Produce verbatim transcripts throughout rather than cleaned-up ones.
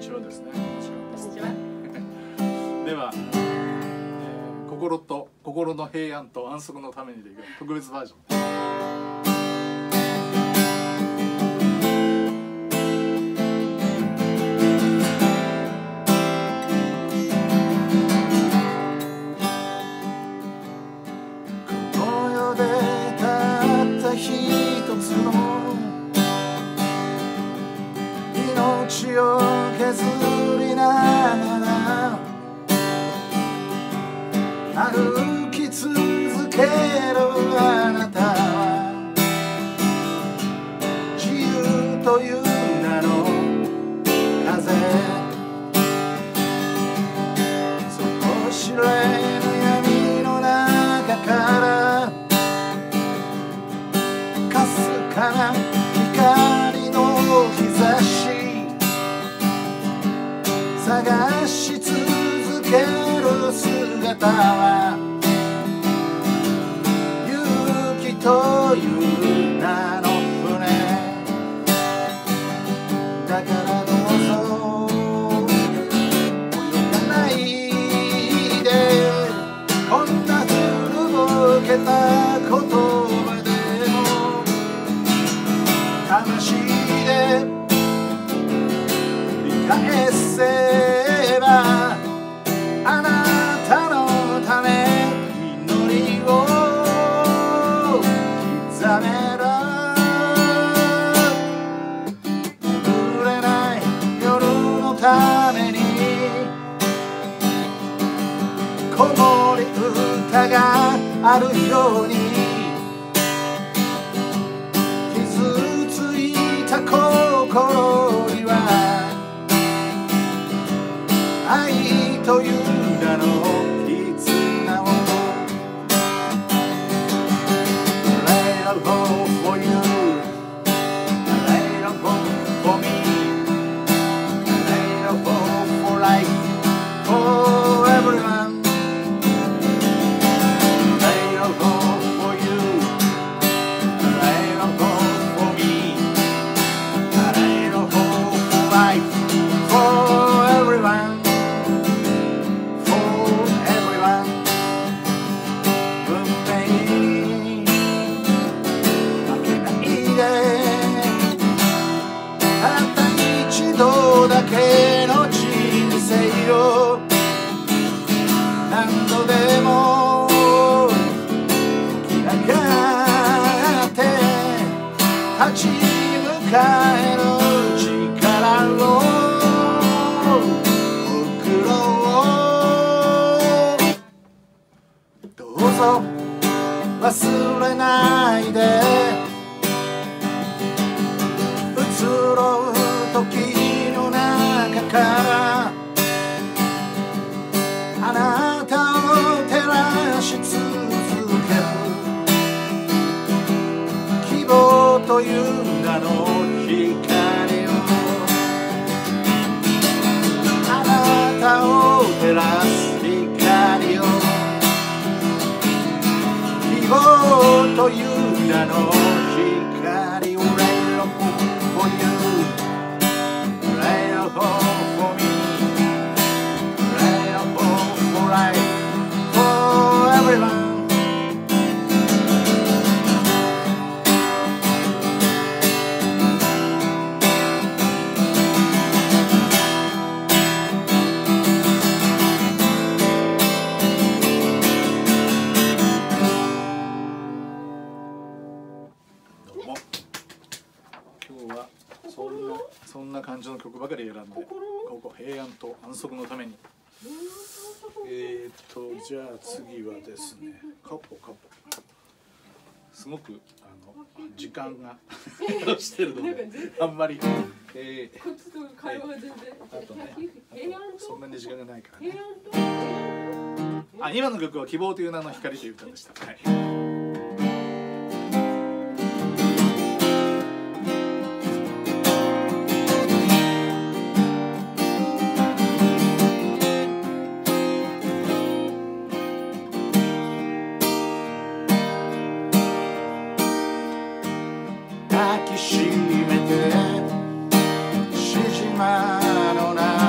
ちはですね。 こんにちは。 では、えー、心と心の平安と安息のためにできる特別バージョンです。 命を削りながら歩き続けるあなたは自由という名の風、底知れぬ闇の中からかすかな光の日差し探し続ける姿は勇気という名の船だからどうぞ泳がないでこんな古ぼけた言葉でも魂で繰り返せあなたのため祈りを刻める眠れない夜のために子守歌があるように傷ついた心には愛という名の絆を Lay it all for you Lay it all for me Lay it all for life For everyone Lay it all for you Lay it all for me Lay it all for life For everyoneだけの人生を何度でも起き上がって立ち向かえる力を送ろうどうぞ忘れないで移ろう時からあなたを照らし続ける希望という名の光をあなたを照らす光を希望という名の光を Lay it all for you Lay it all for me Lay it all for life For everyoneそんな感じの曲ばかり選んで、ここ平安と安息のために。えーっとじゃあ次はですね、カポカポ。すごくあの時間がしてるのであんまり、えー、こっちと会話が全然。あとね、あとそんなに時間がないからね。あ、今の曲は希望という名の光という歌でした。はい。抱きしめてしじまの中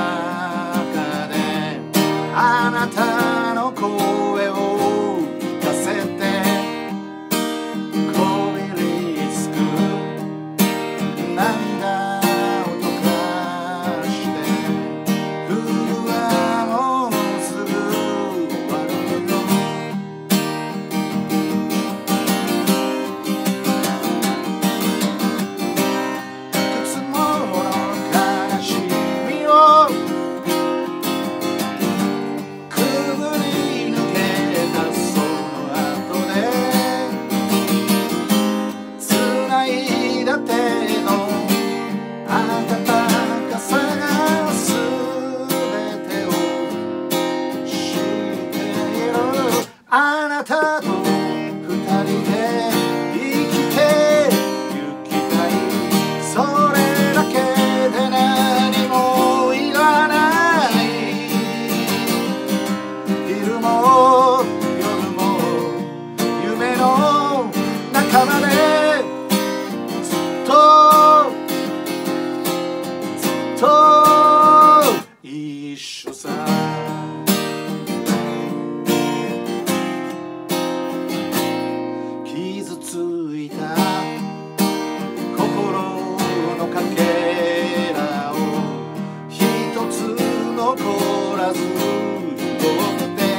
残らず動くて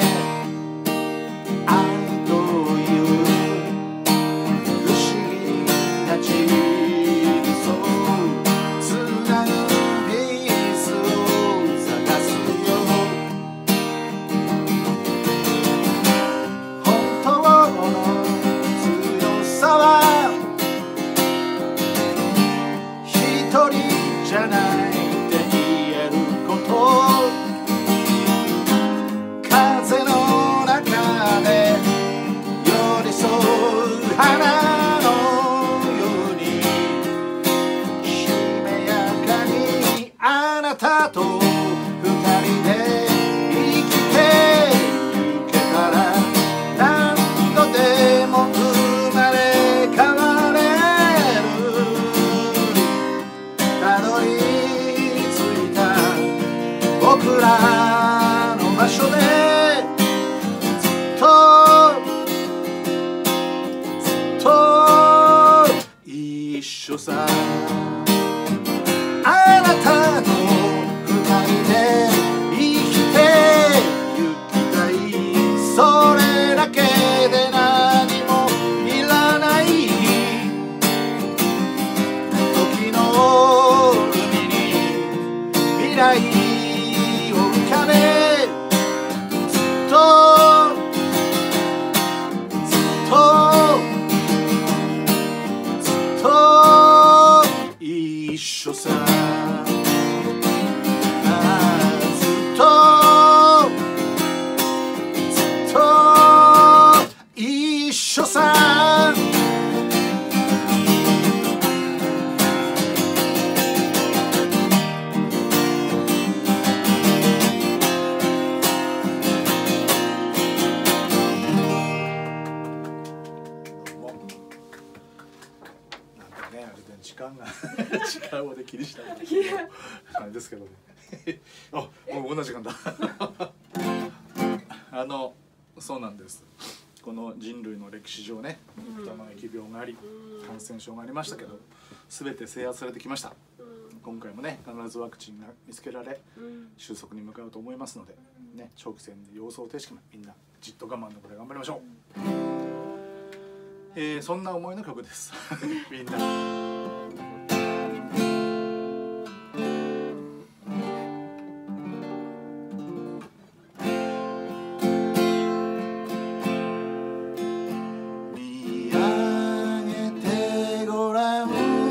愛という不思議なチーズをつなぐピースを探すよ本当の強さは一人じゃないって言えること風の中で寄り添う花のようにしめやかにあなたと二人で生きてゆけたら何度でも生まれ変われるたどり着いた僕らの場所でずっとずっと一緒さあなたと二人で生きてゆきたいそれだけで何もいらない時の海に未来を浮かべずっとずっとずっと一緒さああずっとずっと一緒さなんかね、あれで時間が時間をで切りしたあれですけどねあ、もう同じ時間だあのそうなんです。この人類の歴史上ね、玉疫病があり感染症がありましたけど全て制圧されてきました。今回もね必ずワクチンが見つけられ収束に向かうと思いますので、ね、長期戦で様相を呈してみんなじっと我慢のこれ頑張りましょう。えー、そんな思いの曲ですみんな見上げてごらん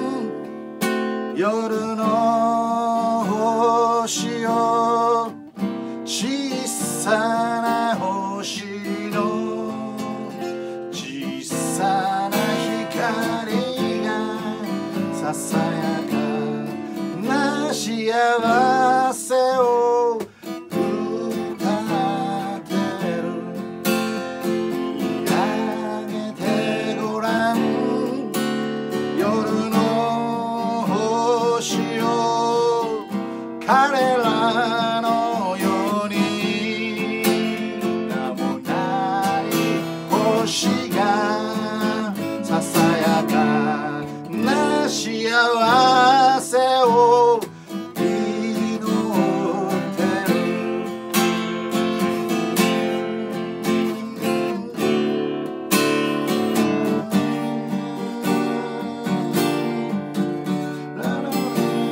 夜の星よ小さな星の小さな光がささやかな幸せを歌ってる見上げてごらん夜の星よ彼らのように名もない星がささやかな幸せを祈ってるラララ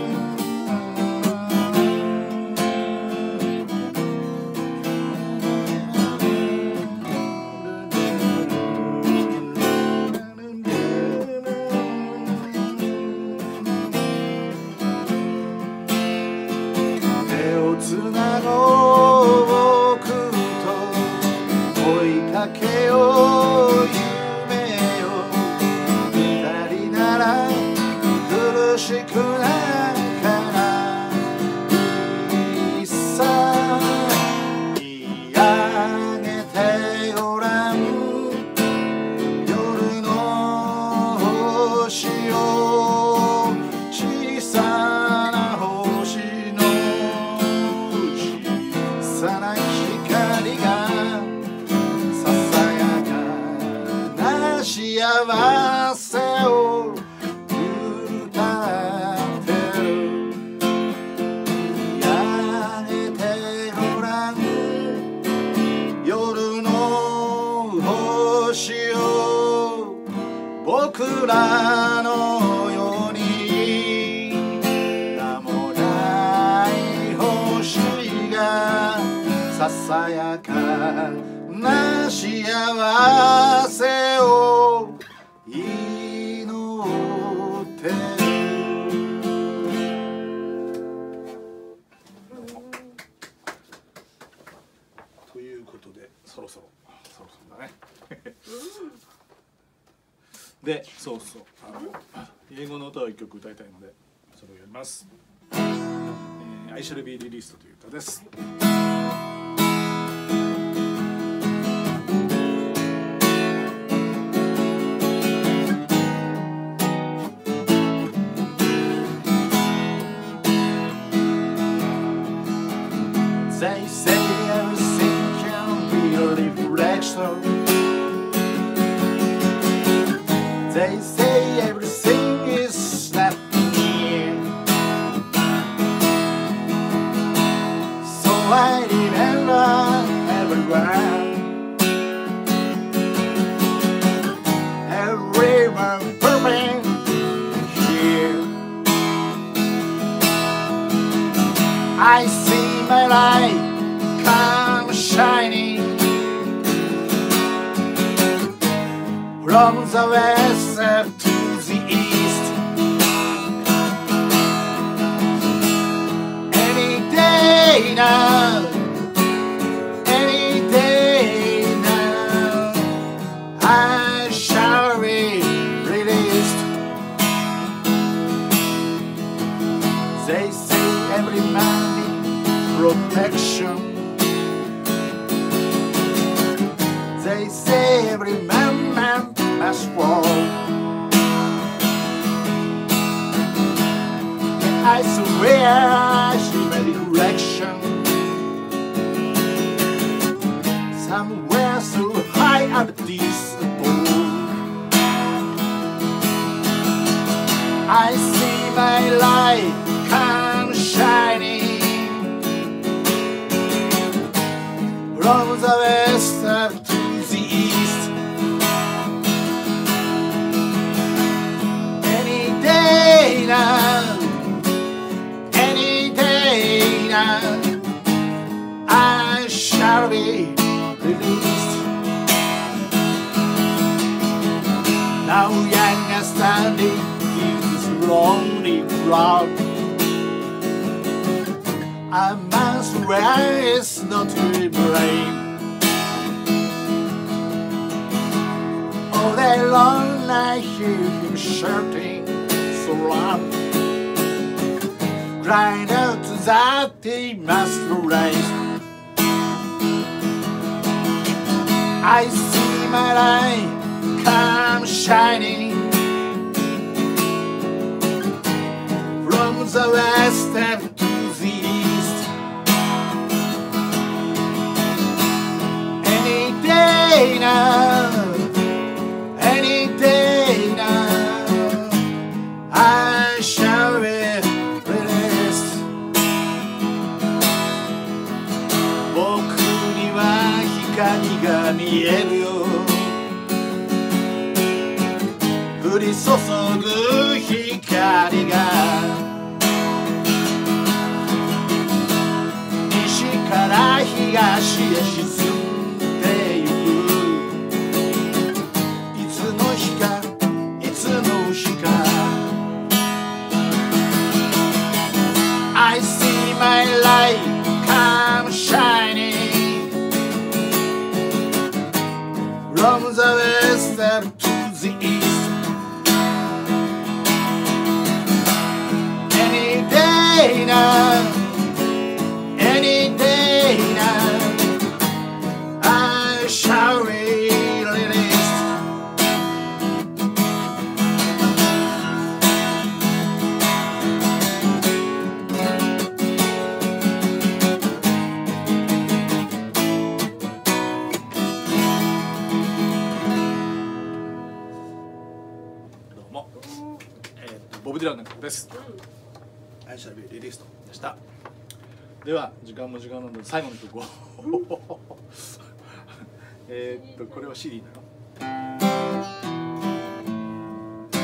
手をつなごう僕と追いかけよう夢よ二人なら苦しくなんかないさ見上げてごらん夜の星よ小さな星の小さな光がささやかな幸せを歌ってる見上げて桜のように名もない星がささやかな幸せを祈ってる。ということでそろそろそろそろだねで、そうそうあの英語の歌を一曲歌いたいのでそれをやります。えー、I Shall Be Released という歌です。They say everything can be a reflection. They say everything is not here. So I remember everywhere. Everyone perfect here. I see my light come shining from the west to the east. Any day now, any day now, I shall be released. They say every man protection. They say every man, man must fall. And I swear I see my direction somewhere so high up this pole. I see my light come shining from the west up to the east. Any day now, any day now, I shall be released. Now young and standing in this lonely crowd, I must swear it's not to blame. All day long I hear him shouting so loud, crying out that he must rise. I see my light come shining from the west and to the east. Any day now, any day now, I shall be released. 僕には光が見えるよ、降り注ぐ光が西から東へ沈んでゆく。いつの日かいつの日か I see my light come shining from the west up to the east. Any day now, any day now, I shall be released. 「ボブ・ディランの曲です。I shall be released でした。では時間も時間なので最後の曲をえっとこれは シーディー だよ。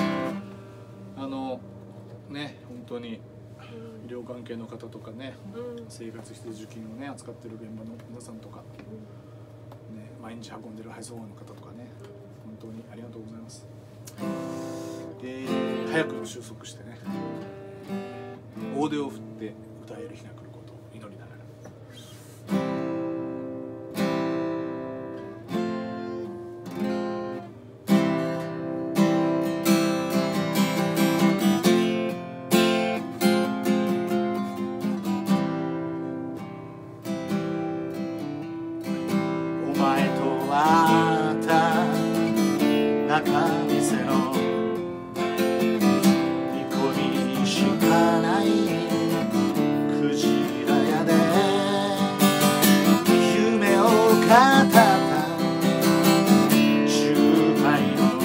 当に医療関係の方とかね、生活必需品をね扱ってる現場の皆さんとか、ね、毎日運んでる配送員の方とかね、本当にありがとうございます。えー、早く収束してね、大手を振って歌える日が来ることを祈りながら。お前と会った中店の煮込みしかないクジラ屋で夢を語った十杯の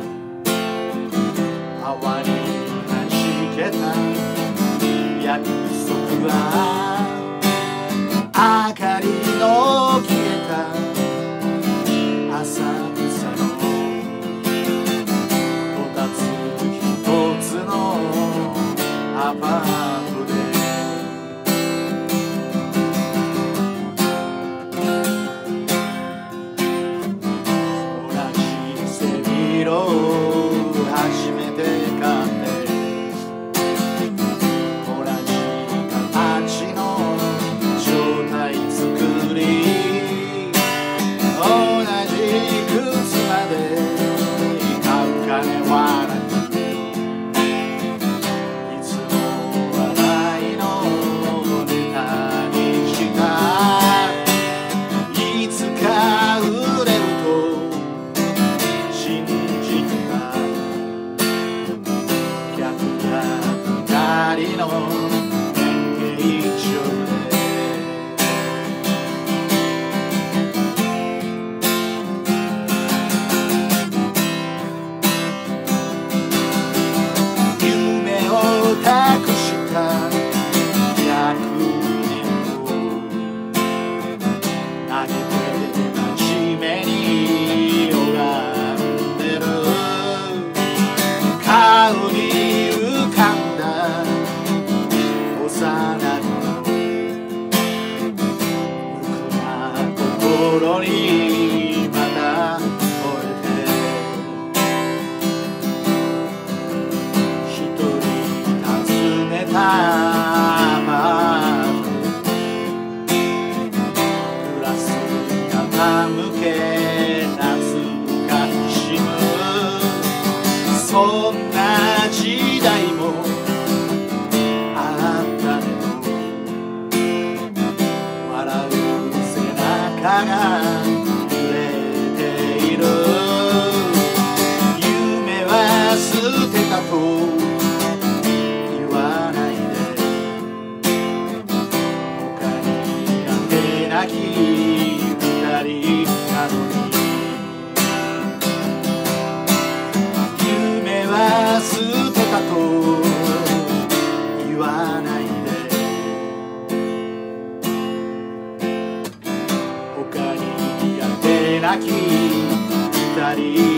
泡に弾けた約束は明かりの消えた浅草のこたつ一つのアパートで同じ背広を初めて買って同じ形の状態作り心にまた惚れて一人訪ねたグラス傾け懐かしむそんな時代もあったねと笑う背中が揺れている夢は捨てたと言わないで他にあてなき二人なのに夢は捨てたと言わないで他にあてなき二人